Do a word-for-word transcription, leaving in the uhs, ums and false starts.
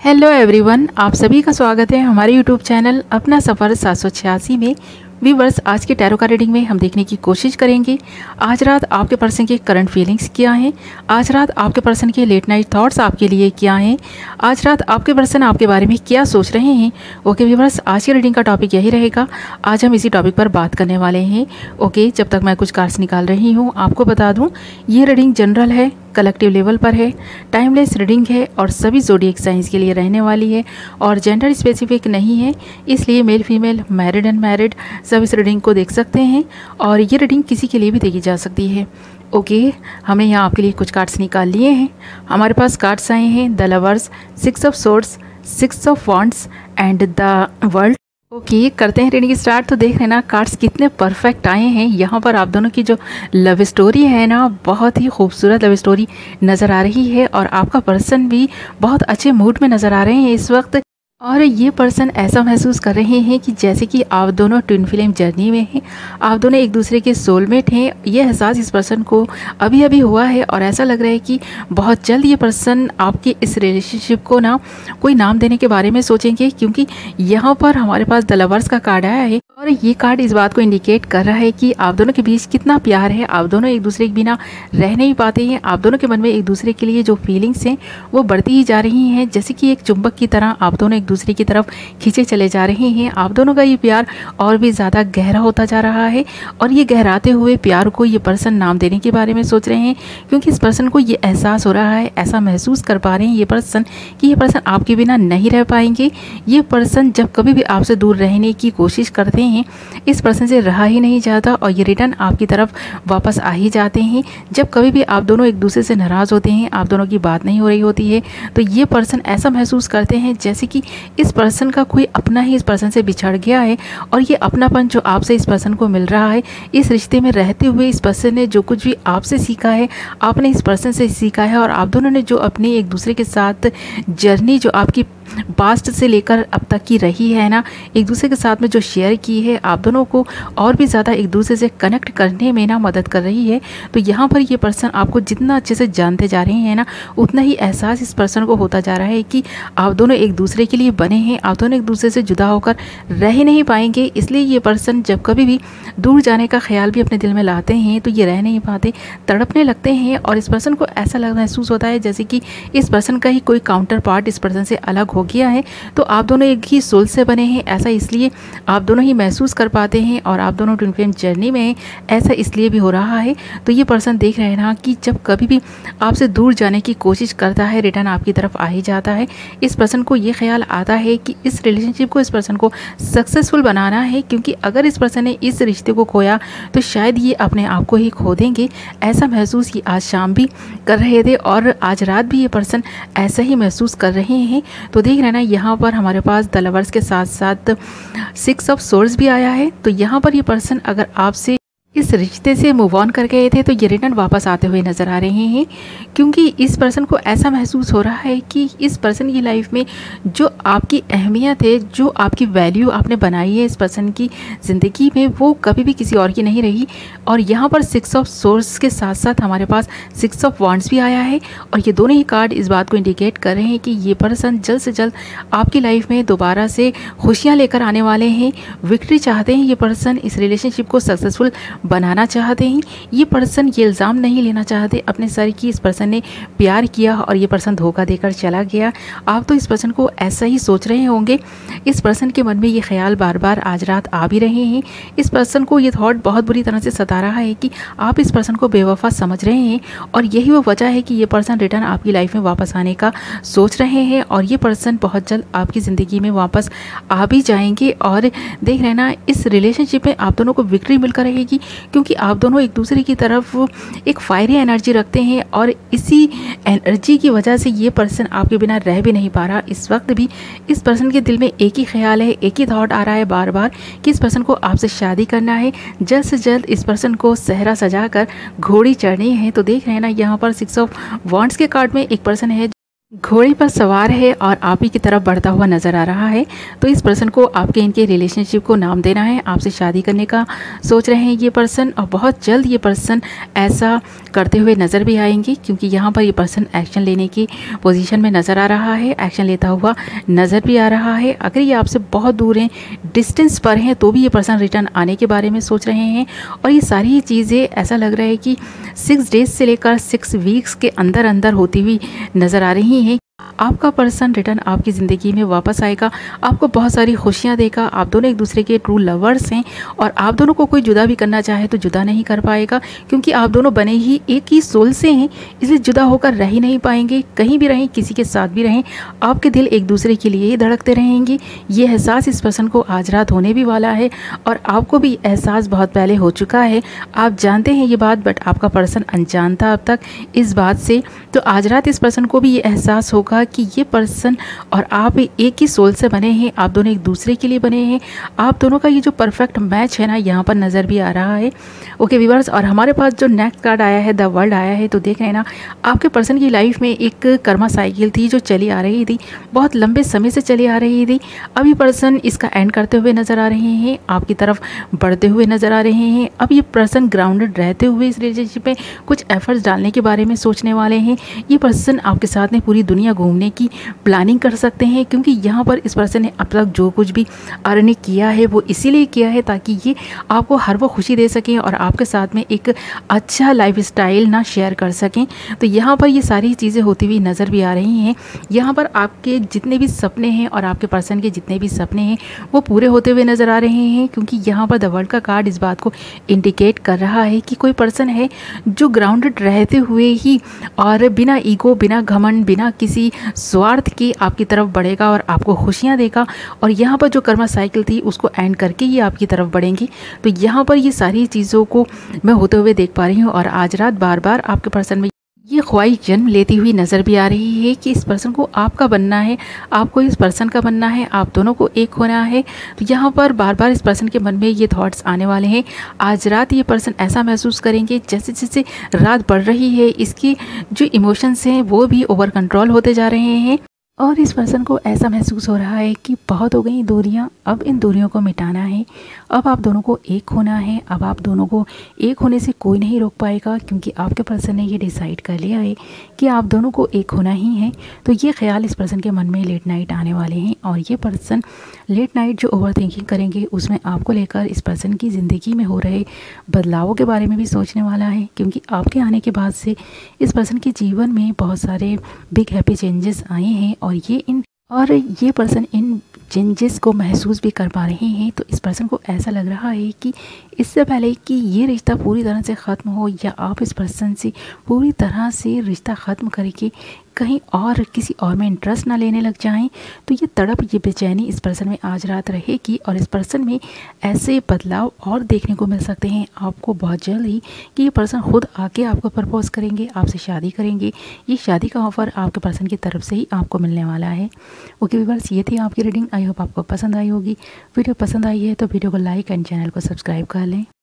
Hello everyone, आप सभी का स्वागत है हमारे यूट्यूब चैनल अपना सफ़र सात सौ छियासी में। व्यूवर्स, आज के टैरो का रीडिंग में हम देखने की कोशिश करेंगे आज रात आपके पर्सन के करंट फीलिंग्स क्या हैं, आज रात आपके पर्सन के लेट नाइट थॉट्स आपके लिए क्या हैं, आज रात आपके पर्सन आपके बारे में क्या सोच रहे हैं। ओके व्यूवर्स, आज की रीडिंग का टॉपिक यही रहेगा। आज हम इसी टॉपिक पर बात करने वाले हैं। ओके, जब तक मैं कुछ कार्ड्स निकाल रही हूँ आपको बता दूँ ये रीडिंग जनरल है, कलेक्टिव लेवल पर है, टाइमलेस रीडिंग है और सभी ज़ोडिएक साइंस के लिए रहने वाली है और जेंडर स्पेसिफिक नहीं है, इसलिए male female married and married सब इस रीडिंग को देख सकते हैं और ये रीडिंग किसी के लिए भी देखी जा सकती है। ओके, हमने यहाँ आपके लिए कुछ कार्ड्स निकाल लिए हैं। हमारे पास कार्ड्स आए हैं the lovers, six of swords, six of wands and the world. Okay okay, करते हैं रीडिंग स्टार्ट। तो देख रहे हैं ना कार्ड्स कितने परफेक्ट आए हैं। यहाँ पर आप दोनों की जो लव स्टोरी है ना, बहुत ही खूबसूरत लव स्टोरी नज़र आ रही है और आपका पर्सन भी बहुत अच्छे मूड में नज़र आ रहे हैं इस वक्त। और ये पर्सन ऐसा महसूस कर रहे हैं कि जैसे कि आप दोनों ट्विन फ्लेम जर्नी में हैं, आप दोनों एक दूसरे के सोलमेट हैं। ये एहसास इस पर्सन को अभी अभी हुआ है और ऐसा लग रहा है कि बहुत जल्द ये पर्सन आपके इस रिलेशनशिप को ना कोई नाम देने के बारे में सोचेंगे, क्योंकि यहाँ पर हमारे पास द लवर्स का कार्ड आया है और ये कार्ड इस बात को इंडिकेट कर रहा है कि आप दोनों के बीच कितना प्यार है। आप दोनों एक दूसरे के बिना रह नहीं पाते हैं। आप दोनों के मन में एक दूसरे के लिए जो फीलिंग्स हैं वो बढ़ती ही जा रही हैं, जैसे कि एक चुंबक की तरह आप दोनों एक दूसरे की तरफ खींचे चले जा रहे हैं। आप दोनों का ये प्यार और भी ज़्यादा गहरा होता जा रहा है और ये गहराते हुए प्यार को ये पर्सन नाम देने के बारे में सोच रहे हैं, क्योंकि इस पर्सन को ये एहसास हो रहा है, ऐसा महसूस कर पा रहे हैं ये पर्सन कि ये पर्सन आपके बिना नहीं रह पाएंगे। ये पर्सन जब कभी भी आपसे दूर रहने की कोशिश करते हैं, इस पर्सन से रहा ही नहीं जाता और ये रिटर्न आपकी तरफ वापस आ ही जाते हैं। जब कभी भी आप दोनों एक दूसरे से नाराज़ होते हैं, आप दोनों की बात नहीं हो रही होती है, तो ये पर्सन ऐसा महसूस करते हैं जैसे कि इस पर्सन का कोई अपना ही इस पर्सन से बिछड़ गया है और ये अपनापन जो आपसे इस पर्सन को मिल रहा है, इस रिश्ते में रहते हुए इस पर्सन ने जो कुछ भी आपसे सीखा है, आपने इस पर्सन से सीखा है और आप दोनों ने जो अपनी एक दूसरे के साथ जर्नी जो आपकी पास्ट से लेकर अब तक की रही है ना, एक दूसरे के साथ में जो शेयर की है, आप दोनों को और भी ज़्यादा एक दूसरे से कनेक्ट करने में ना मदद कर रही है। तो यहाँ पर ये पर्सन आपको जितना अच्छे से जानते जा रहे हैं ना, उतना ही एहसास इस पर्सन को होता जा रहा है कि आप दोनों एक दूसरे के लिए बने हैं, आप दोनों एक दूसरे से जुदा होकर रह ही नहीं पाएंगे। इसलिए ये पर्सन जब कभी भी दूर जाने का ख्याल भी अपने दिल में लाते हैं तो ये रह नहीं पाते, तड़पने लगते हैं और इस पर्सन को ऐसा लग महसूस होता है जैसे कि इस पर्सन का ही कोई काउंटर पार्ट इस पर्सन से अलग हो गया है। तो आप दोनों एक ही सोल से बने हैं, ऐसा इसलिए आप दोनों ही महसूस कर पाते हैं और आप दोनों ट्विन फ्लेम जर्नी में हैं, ऐसा इसलिए भी हो रहा है। तो ये पर्सन देख रहे हैं ना कि जब कभी भी आपसे दूर जाने की कोशिश करता है, रिटर्न आपकी तरफ आ ही जाता है। इस पर्सन को ये ख्याल आता है कि इस रिलेशनशिप को इस पर्सन को सक्सेसफुल बनाना है, क्योंकि अगर इस पर्सन ने इस रिश्ते को खोया तो शायद ये अपने आप को ही खो देंगे। ऐसा महसूस ये आज शाम भी कर रहे थे और आज रात भी ये पर्सन ऐसा ही महसूस कर रहे हैं। तो देख रहे हैं ना, यहाँ पर हमारे पास द लवर्स के साथ साथ सिक्स ऑफ सोर्ड्स भी आया है। तो यहाँ पर ये पर्सन अगर आपसे इस रिश्ते से मूव ऑन कर गए थे तो ये रिटर्न वापस आते हुए नज़र आ रहे हैं, क्योंकि इस पर्सन को ऐसा महसूस हो रहा है कि इस पर्सन की लाइफ में जो आपकी अहमियत है, जो आपकी वैल्यू आपने बनाई है इस पर्सन की ज़िंदगी में, वो कभी भी किसी और की नहीं रही। और यहाँ पर सिक्स ऑफ सोर्ड्स के साथ साथ हमारे पास सिक्स ऑफ वॉन्ड्स भी आया है और ये दोनों ही कार्ड इस बात को इंडिकेट कर रहे हैं कि ये पर्सन जल्द से जल्द आपकी लाइफ में दोबारा से खुशियाँ लेकर आने वाले हैं, विक्ट्री चाहते हैं। ये पर्सन इस रिलेशनशिप को सक्सेसफुल बनाना चाहते हैं। ये पर्सन ये इल्ज़ाम नहीं लेना चाहते अपने सर की इस पर्सन ने प्यार किया और ये पर्सन धोखा देकर चला गया। आप तो इस पर्सन को ऐसा ही सोच रहे होंगे। इस पर्सन के मन में ये ख्याल बार बार आज रात आ भी रहे हैं। इस पर्सन को ये थॉट बहुत बुरी तरह से सता रहा है कि आप इस पर्सन को बेवफा समझ रहे हैं और यही वो वजह है कि ये पर्सन रिटर्न आपकी लाइफ में वापस आने का सोच रहे हैं और ये पर्सन बहुत जल्द आपकी ज़िंदगी में वापस आ भी जाएंगे। और देख रहे हैं ना, इस रिलेशनशिप में आप दोनों को विक्ट्री मिलकर रहेगी, क्योंकि आप दोनों एक दूसरे की तरफ एक फायरी एनर्जी रखते हैं और इसी एनर्जी की वजह से ये पर्सन आपके बिना रह भी नहीं पा रहा। इस वक्त भी इस पर्सन के दिल में एक ही ख्याल है, एक ही थॉट आ रहा है बार बार कि इस पर्सन को आपसे शादी करना है, जल्द से जल्द इस पर्सन को सहरा सजा कर घोड़ी चढ़नी है। तो देख रहे हैं ना, यहाँ पर सिक्स ऑफ वॉन्ड्स के कार्ड में एक पर्सन है घोड़े पर सवार है और आप ही की तरफ बढ़ता हुआ नज़र आ रहा है। तो इस पर्सन को आपके इनके रिलेशनशिप को नाम देना है, आपसे शादी करने का सोच रहे हैं ये पर्सन, और बहुत जल्द ये पर्सन ऐसा करते हुए नज़र भी आएंगे, क्योंकि यहाँ पर ये पर्सन एक्शन लेने की पोजीशन में नज़र आ रहा है, एक्शन लेता हुआ नज़र भी आ रहा है। अगर ये आपसे बहुत दूर हैं, डिस्टेंस पर हैं, तो भी ये पर्सन रिटर्न आने के बारे में सोच रहे हैं। और ये सारी चीज़ें ऐसा लग रहा है कि सिक्स डेज से लेकर सिक्स वीक्स के अंदर अंदर होती हुई नज़र आ रही हैं। आपका पर्सन रिटर्न आपकी ज़िंदगी में वापस आएगा, आपको बहुत सारी खुशियाँ देगा। आप दोनों एक दूसरे के ट्रू लवर्स हैं, और आप दोनों को कोई जुदा भी करना चाहे तो जुदा नहीं कर पाएगा, क्योंकि आप दोनों बने ही एक ही सोल से हैं, इसलिए जुदा होकर रह ही नहीं पाएंगे। कहीं भी रहें, किसी के साथ भी रहें, आपके दिल एक दूसरे के लिए ही धड़कते रहेंगे। ये एहसास इस पर्सन को आज रात होने भी वाला है, और आपको भी एहसास बहुत पहले हो चुका है। आप जानते हैं ये बात, बट आपका पर्सन अनजान था अब तक इस बात से। तो आज रात इस पर्सन को भी ये एहसास होगा कि ये पर्सन और आप एक ही सोल से बने हैं, आप दोनों एक दूसरे के लिए बने हैं। आप दोनों का ये जो परफेक्ट मैच है ना, यहाँ पर नज़र भी आ रहा है। ओके व्यूअर्स, और हमारे पास जो नेक्स्ट कार्ड आया है, द वर्ल्ड आया है, तो देख रहे हैं ना, आपके पर्सन की लाइफ में एक कर्मा साइकिल थी जो चली आ रही थी, बहुत लंबे समय से चली आ रही थी। अब ये पर्सन इसका एंड करते हुए नज़र आ रहे हैं, आपकी तरफ बढ़ते हुए नज़र आ रहे हैं। अब ये पर्सन ग्राउंडेड रहते हुए इस रिलेशनशिप में कुछ एफर्ट्स डालने के बारे में सोचने वाले हैं। ये पर्सन आपके साथ में पूरी दुनिया घूमने की प्लानिंग कर सकते हैं, क्योंकि यहाँ पर इस पर्सन ने अब तक जो कुछ भी अर्न किया है वो इसीलिए किया है ताकि ये आपको हर वो खुशी दे सकें और आपके साथ में एक अच्छा लाइफस्टाइल ना शेयर कर सकें। तो यहाँ पर ये सारी चीज़ें होती हुई नज़र भी आ रही हैं। यहाँ पर आपके जितने भी सपने हैं और आपके पर्सन के जितने भी सपने हैं वो पूरे होते हुए नज़र आ रहे हैं, क्योंकि यहाँ पर द वर्ल्ड का कार्ड इस बात को इंडिकेट कर रहा है कि कोई पर्सन है जो ग्राउंडेड रहते हुए ही और बिना ईगो, बिना घमंड, बिना किसी स्वार्थ के आपकी तरफ बढ़ेगा और आपको खुशियाँ देगा। और यहाँ पर जो कर्मा साइकिल थी उसको एंड करके ये आपकी तरफ बढ़ेंगी। तो यहाँ पर ये सारी चीज़ों को मैं होते हुए देख पा रही हूँ, और आज रात बार बार आपके पर्सन में ये ख्वाहिश जन्म लेती हुई नज़र भी आ रही है कि इस पर्सन को आपका बनना है, आपको इस पर्सन का बनना है, आप दोनों को एक होना है। तो यहाँ पर बार बार इस पर्सन के मन में ये थॉट्स आने वाले हैं। आज रात ये पर्सन ऐसा महसूस करेंगे जैसे जैसे रात बढ़ रही है, इसकी जो इमोशंस हैं वो भी ओवर कंट्रोल होते जा रहे हैं, और इस पर्सन को ऐसा महसूस हो रहा है कि बहुत हो गई दूरियां, अब इन दूरियों को मिटाना है, अब आप दोनों को एक होना है। अब आप दोनों को एक होने से कोई नहीं रोक पाएगा, क्योंकि आपके पर्सन ने ये डिसाइड कर लिया है कि आप दोनों को एक होना ही है। तो ये ख्याल इस पर्सन के मन में लेट नाइट आने वाले हैं, और ये पर्सन लेट नाइट जो ओवर थिंकिंग करेंगे उसमें आपको लेकर इस पर्सन की ज़िंदगी में हो रहे बदलावों के बारे में भी सोचने वाला है, क्योंकि आपके आने के बाद से इस पर्सन के जीवन में बहुत सारे बिग हैप्पी चेंजेस आए हैं, और ये इन और ये पर्सन इन चेंजेस को महसूस भी कर पा रहे हैं। तो इस पर्सन को ऐसा लग रहा है कि इससे पहले कि ये रिश्ता पूरी तरह से ख़त्म हो, या आप इस पर्सन से पूरी तरह से रिश्ता ख़त्म करके कहीं और किसी और में इंटरेस्ट ना लेने लग जाएं, तो ये तड़प, ये बेचैनी इस पर्सन में आज रात रहेगी। और इस पर्सन में ऐसे बदलाव और देखने को मिल सकते हैं आपको बहुत जल्द ही, कि ये पर्सन खुद आके आपको प्रपोज करेंगे, आपसे शादी करेंगे। ये शादी का ऑफ़र आपके पर्सन की तरफ से ही आपको मिलने वाला है। ओके व्यूअर्स, ये थी आपकी रीडिंग। आई होप आपको पसंद आई होगी। वीडियो पसंद आई है तो वीडियो को लाइक एंड चैनल को सब्सक्राइब कर लें।